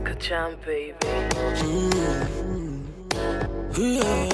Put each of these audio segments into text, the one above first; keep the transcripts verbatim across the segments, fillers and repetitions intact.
Jam, baby. Mm-hmm. Yeah.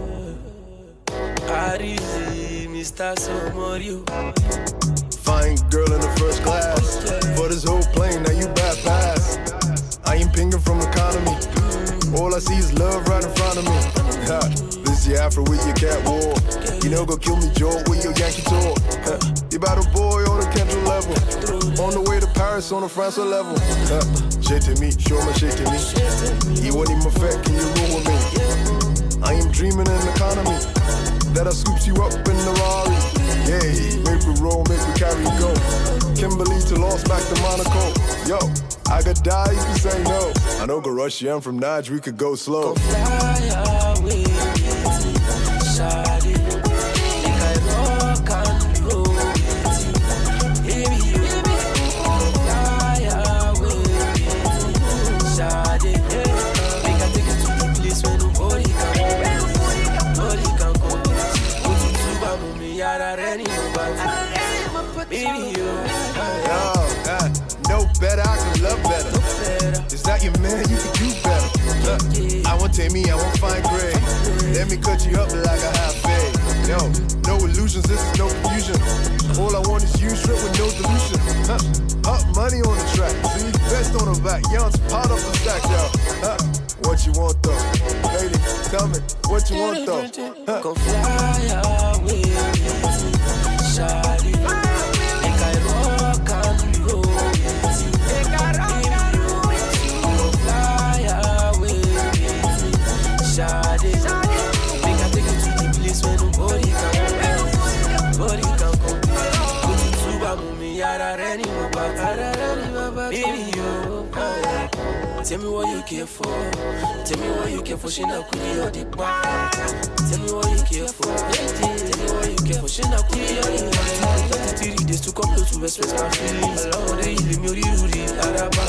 Areezy, Mister Omaru. Fine girl in the first class. For this whole plane, now you bad pass. I ain't pinging from economy. All I see is love right in front of me. Ha, this year Afro with your cat war. You know go kill me Joe with your Yankee tour. Ha, you about a boy on the Kendall level. On the way to Paris on the France level. Ha, shit to me, show my shit to me. You want him effect, can you roll with me? I am dreaming in economy. That I scoops you up in the Rari. Yeah, make we roll, make we carry go. Kimberly to Lost, back to Monaco. Yo, I could die if you say no. I know go rush you, I'm from Nige, we could go slow. Go fly away with me, shawty. Think I rock and roll with you. Baby, you go fly away with me, shawty. Think I take you to the place where nobody can go. Nobody can go. Go to Cuba, mommy, yada, ready, baby, you. Yo, uh, no better, I can love better. Is that your man? You can do better. Look, I want take me, I want fine grade. Let me cut you up like a half fade. Yo, no illusions, this is no confusion. All I want is you, straight with no delusion. Huh? Up money on the track, see, vest on the back, young's part of the stack, yo. Huh? What you want though? Lady, tell me, what you want though? Huh? Go fly away with me, shawty. Think I rock and roll with you. Go fly away with me, shawty. Think I take you to the place where nobody can go. Nobody can come. Go to Cuba, mommy, yada, ready, baba. Baby, you. Tell me what you care for. Tell me what you care for. She not cool or the bar. Tell me what you care for. Tell me what you care for. She not cool or the bar. thirty-three days to come close to express my feelings. Along the evening, you're the